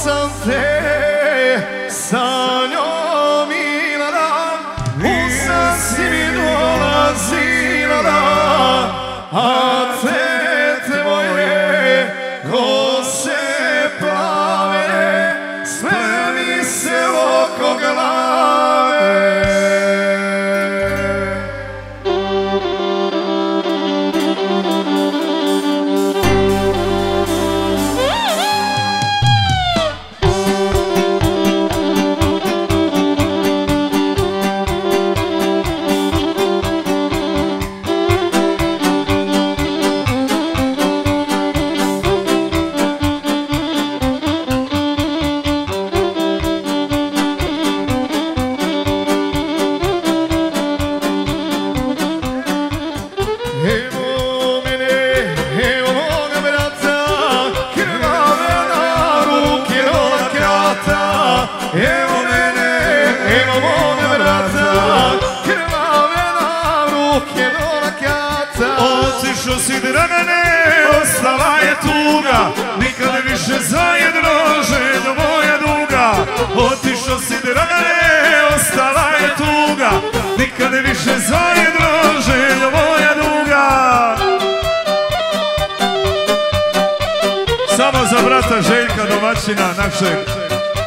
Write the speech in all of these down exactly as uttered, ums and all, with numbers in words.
sam te sa njom i na dan, u san si mi dolazila dan, a tete moje kose plave, sve mi se oko glave. Evo mene, evo moga brata, krvave nam ruke do lakata. Otišo si Dragane, ostala je tuga, nikad više zajedno željo moja duga. Otišo si Dragane, ostala je tuga, nikad više zajedno željo moja duga. Samo za brata Željka domaćina našeg.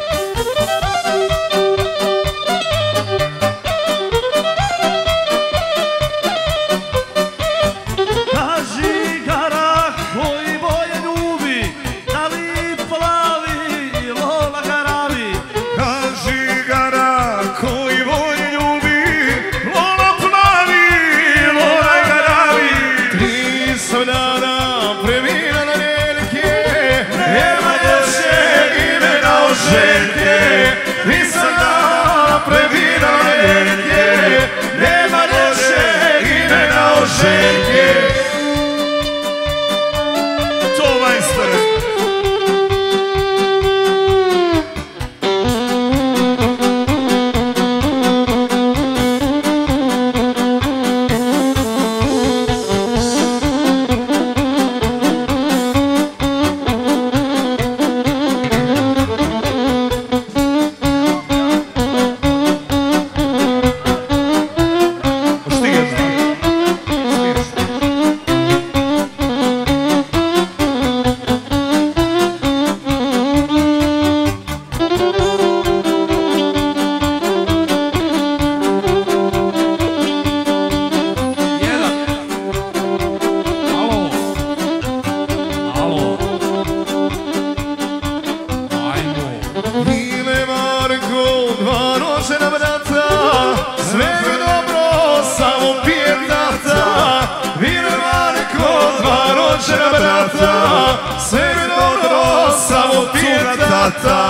Sve dobro, samo pije tata.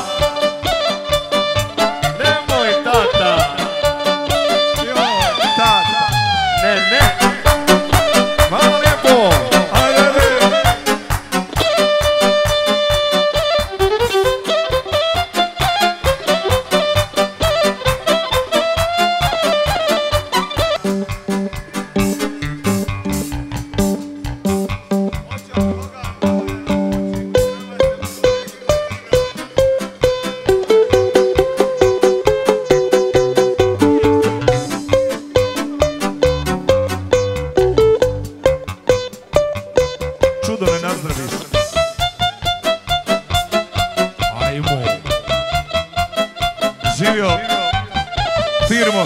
Nemoj tata. Joj, tata. Ne, ne. Hvala lijepo. Ajde. Živio firmo.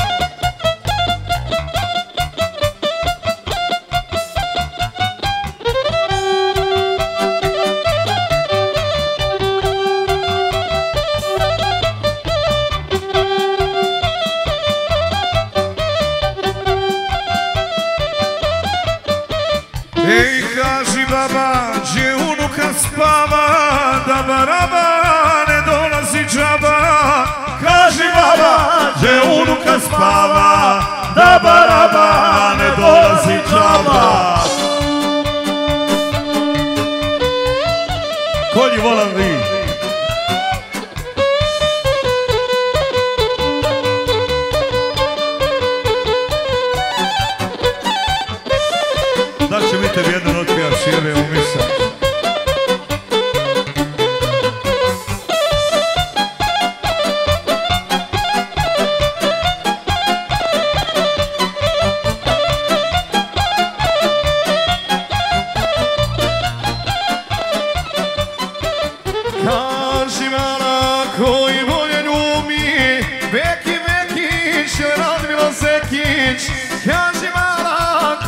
Ej, kaži baba, gdje unuka spava, da baraba ne dolazi džaba. Kaži baba, gdje unuka spava, da baraba ne dolazi džaba. Konji volam vi. Da će mi tebi jedan otpija šire u misa.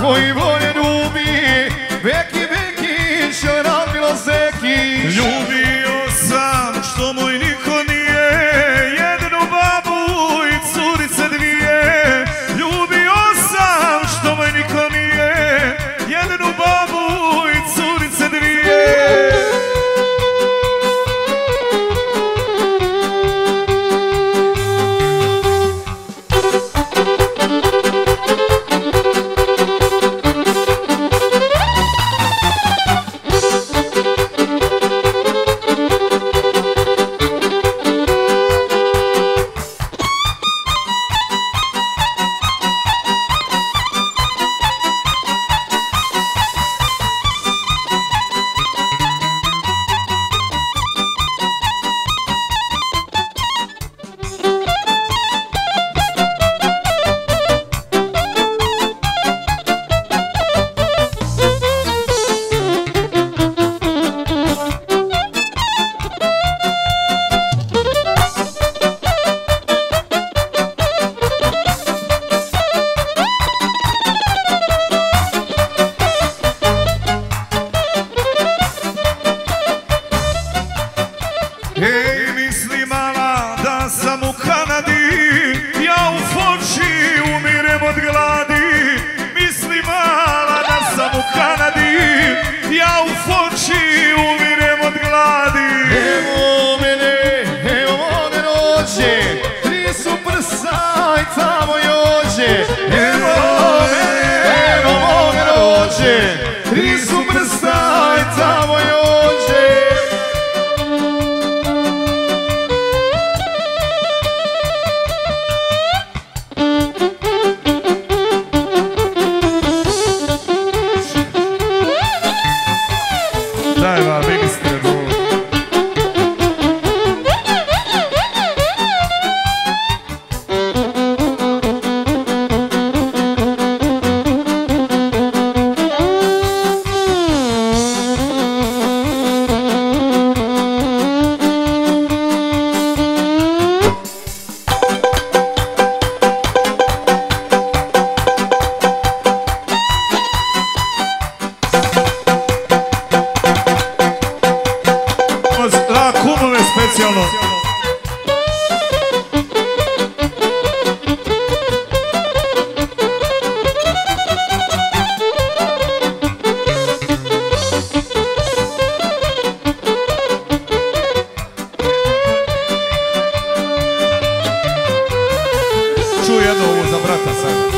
koji volje ljubi, veki veki će nam bilo zeki. Ljubio sam što moj niko nije, jednu babu i curice dvije. Ljubio sam što moj niko nije, jednu babu i curice dvije. Ej, misli mala da sam u Kanadi, ja u Foči umirem od gladi. Misli mala da sam u Kanadi, ja u Foči umirem od gladi. Evo mene, evo one noće, tri su prsa i tamo jođe. Evo mene, evo one noće, tri su prsa i tamo jođe. Daj va, ministre, bol. La kumove specijalno. Čuj jedno ovo za brata sad.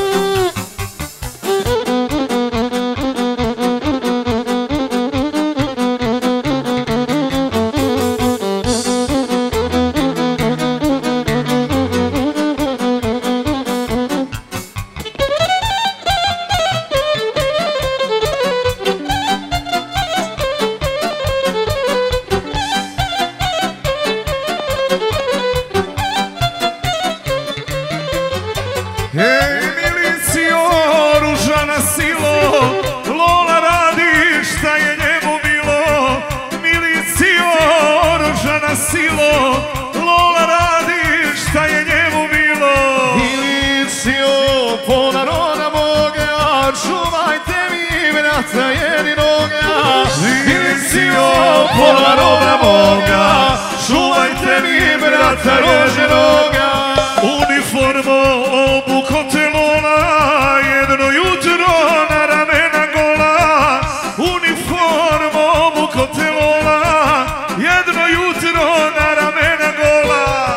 Ej, milicijo, oružana silo, Lola radi šta je njemu bilo. Milicijo, oružana silo, Lola radi šta je njemu bilo. Milicijo, pola roda moga, čuvajte mi brata jedinoga. Milicijo, pola roda moga, čuvajte mi brata rođenoga. Uniformo obuko te Lola, jedno jutro na ramena gola. Uniformo obuko te Lola, jedno jutro na ramena gola.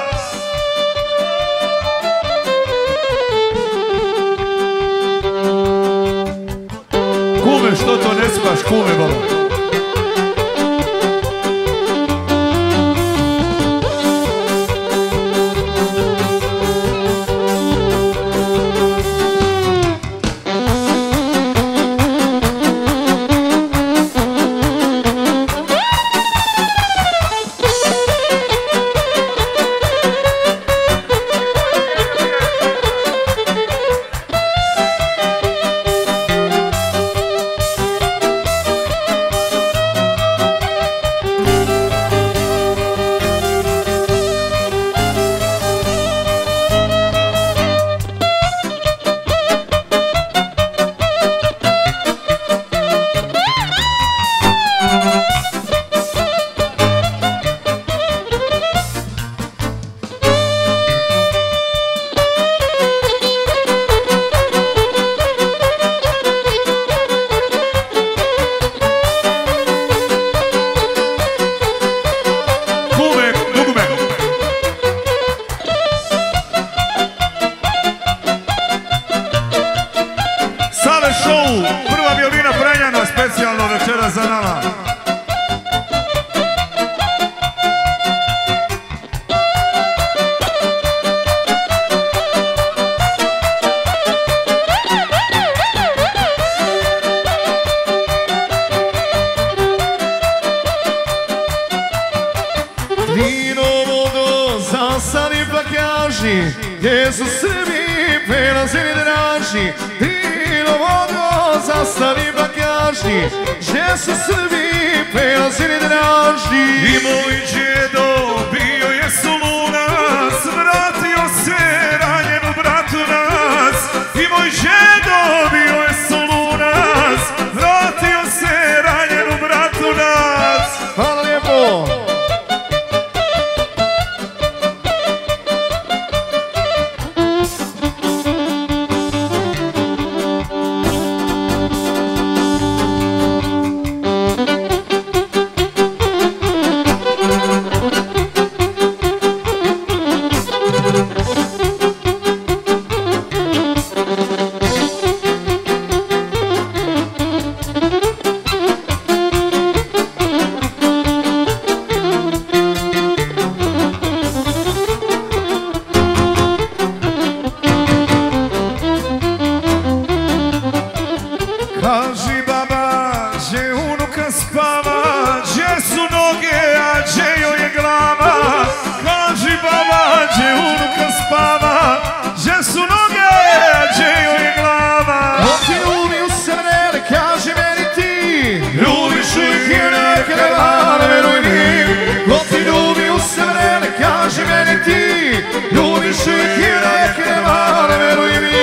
Kume, što to ne spaš, kume, bolo? Evo violina Prenjana, specijalno večera za nama. Gdje su Srbi prelazili draži, Drino vodo zastani bakaži, gdje su Srbi prelazili draži. I moj djedo bio je sulunac, vratio se ranjen u Bratunac. I moj djedo bio je sulunac, vratio se ranjen u Bratunac. Hvala lijepo. Kaži baba, gdje unuka spava, gdje su noge, a gdje joj je glava. Kaži baba, gdje unuka spava, gdje su noge, a gdje joj je glava. Ko ti ljubi u srne, kaži meni ti, ljubiš ih i neke ne veruj mi. Ko ti ljubi u srne, kaži meni ti, ljubiš ih i neke ne veruj mi.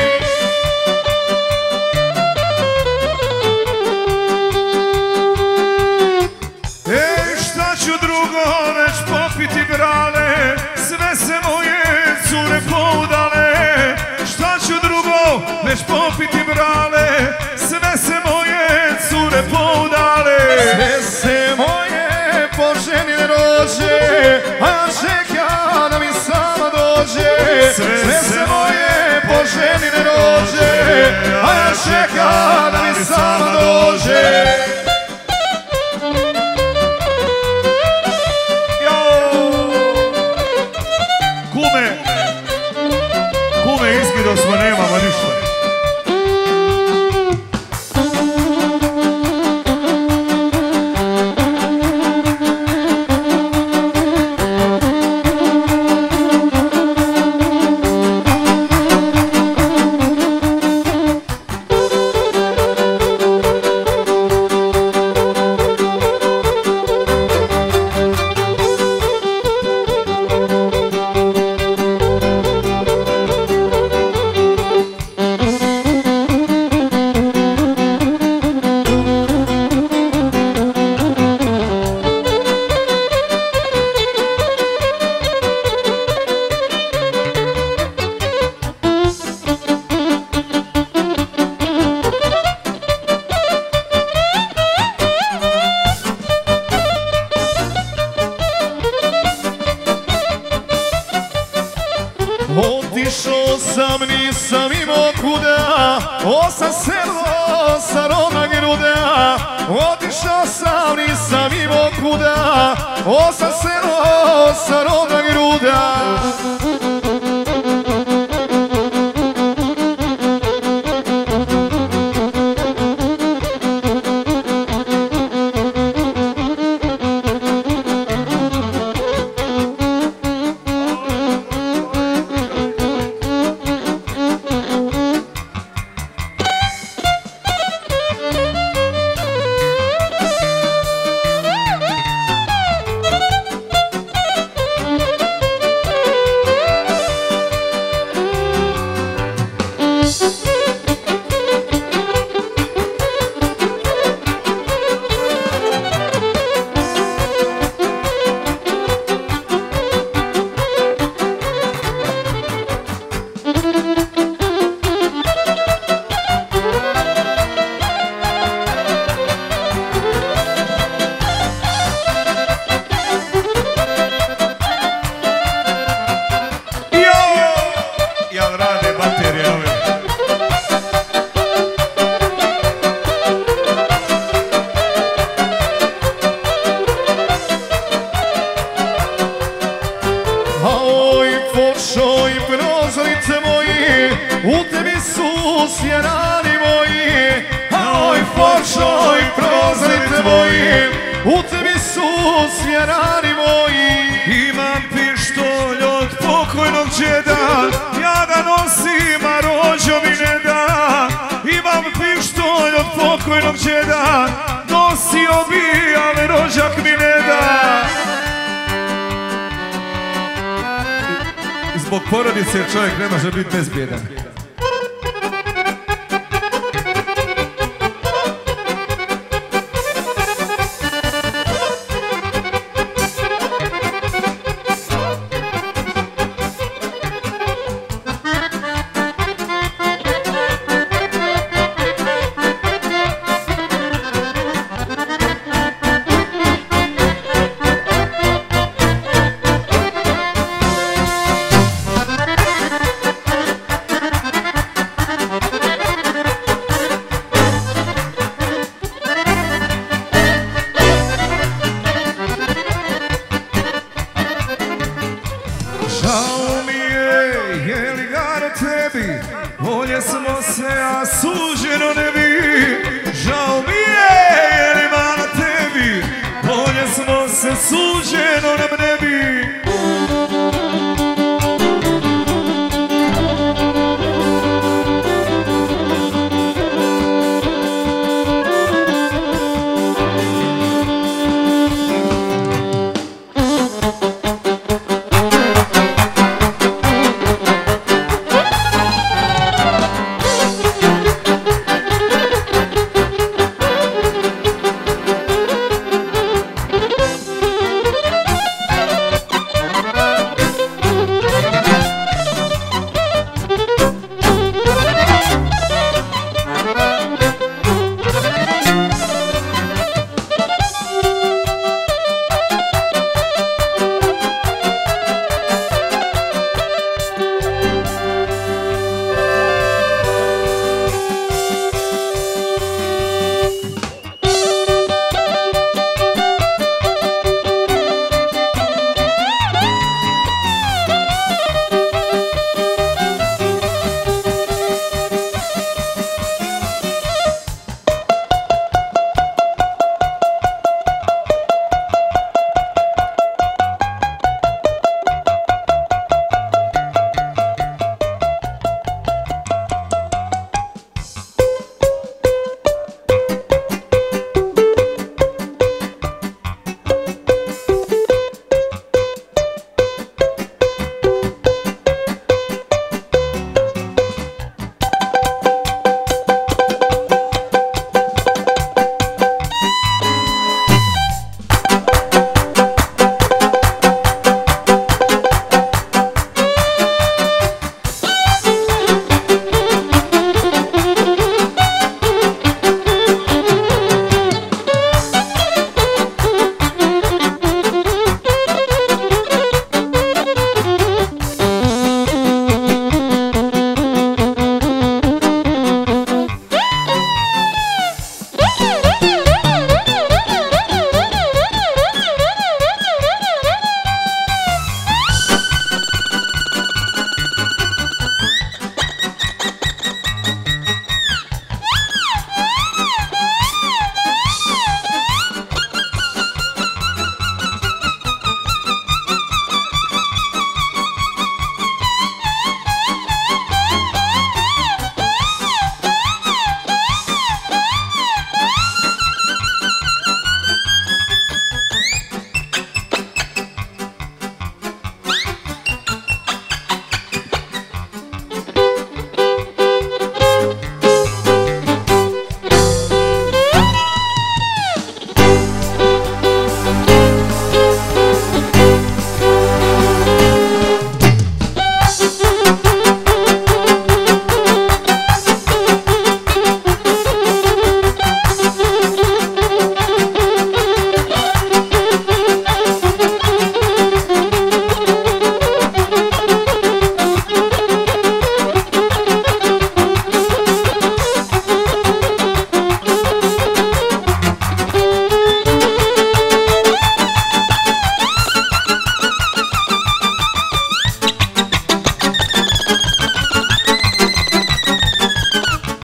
Popiti brale, sve se moje cure poudale. Šta ću drugo, već popiti brale, sve se moje cure poudale. Sve se moje po ženi ne rođe, a ja čekam da mi sama dođe. Sve se moje po ženi ne rođe, a ja čekam da mi sama dođe. Kume, izgido smo, nemamo ništa. Otišao sam, nisam imao kuda, osam selo sa rodna gruda. Otišao sam, nisam imao kuda, osam selo sa rodna gruda. rani moji. Imam pištolj od pokojnog džeda, ja ga nosim, a rođo mi ne da. Imam pištolj od pokojnog džeda, nosio bi, ali rođak mi ne da. Zbog porodice čovjek ne može biti bezbjedan.